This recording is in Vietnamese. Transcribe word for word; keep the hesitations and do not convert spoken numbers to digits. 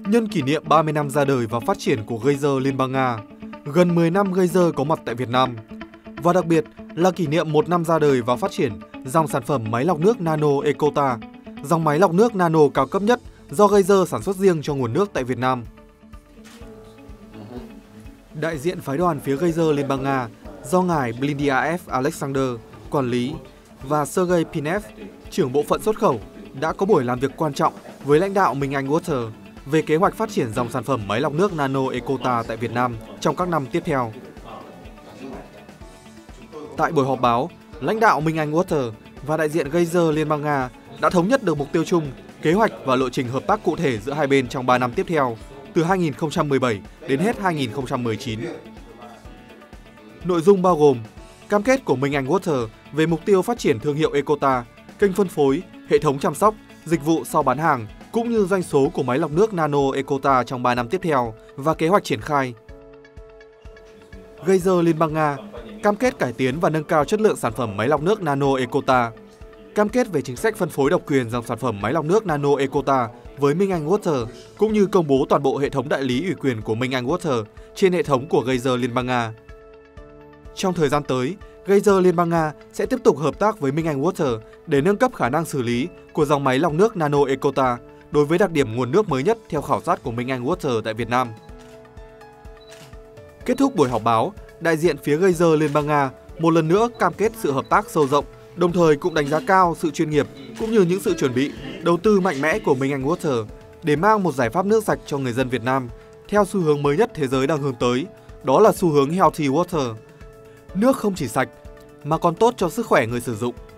Nhân kỷ niệm ba mươi năm ra đời và phát triển của Geyser Liên bang Nga, gần mười năm Geyser có mặt tại Việt Nam, và đặc biệt là kỷ niệm một năm ra đời và phát triển dòng sản phẩm máy lọc nước Nano Ecota, dòng máy lọc nước nano cao cấp nhất do Geyser sản xuất riêng cho nguồn nước tại Việt Nam. Đại diện phái đoàn phía Geyser Liên bang Nga do ngài Blindiaev Alexander quản lý và Sergei Pinev, trưởng bộ phận xuất khẩu, đã có buổi làm việc quan trọng với lãnh đạo Minh Anh Water về kế hoạch phát triển dòng sản phẩm máy lọc nước Nano Ecota tại Việt Nam trong các năm tiếp theo. Tại buổi họp báo, lãnh đạo Minh Anh Water và đại diện Geyser Liên bang Nga đã thống nhất được mục tiêu chung, kế hoạch và lộ trình hợp tác cụ thể giữa hai bên trong ba năm tiếp theo, từ hai nghìn không trăm mười bảy đến hết hai nghìn không trăm mười chín. Nội dung bao gồm cam kết của Minh Anh Water về mục tiêu phát triển thương hiệu Ecota, kênh phân phối, hệ thống chăm sóc, dịch vụ sau bán hàng, cũng như doanh số của máy lọc nước Nano Ecota trong ba năm tiếp theo và kế hoạch triển khai. Geyser Liên bang Nga cam kết cải tiến và nâng cao chất lượng sản phẩm máy lọc nước Nano Ecota, cam kết về chính sách phân phối độc quyền dòng sản phẩm máy lọc nước Nano Ecota với Minh Anh Water, cũng như công bố toàn bộ hệ thống đại lý ủy quyền của Minh Anh Water trên hệ thống của Geyser Liên bang Nga. Trong thời gian tới, Geyser Liên bang Nga sẽ tiếp tục hợp tác với Minh Anh Water để nâng cấp khả năng xử lý của dòng máy lọc nước Nano Ecota đối với đặc điểm nguồn nước mới nhất theo khảo sát của Minh Anh Water tại Việt Nam. Kết thúc buổi họp báo, đại diện phía Geyser Liên bang Nga một lần nữa cam kết sự hợp tác sâu rộng, đồng thời cũng đánh giá cao sự chuyên nghiệp cũng như những sự chuẩn bị, đầu tư mạnh mẽ của Minh Anh Water để mang một giải pháp nước sạch cho người dân Việt Nam theo xu hướng mới nhất thế giới đang hướng tới, đó là xu hướng Healthy Water. Nước không chỉ sạch mà còn tốt cho sức khỏe người sử dụng.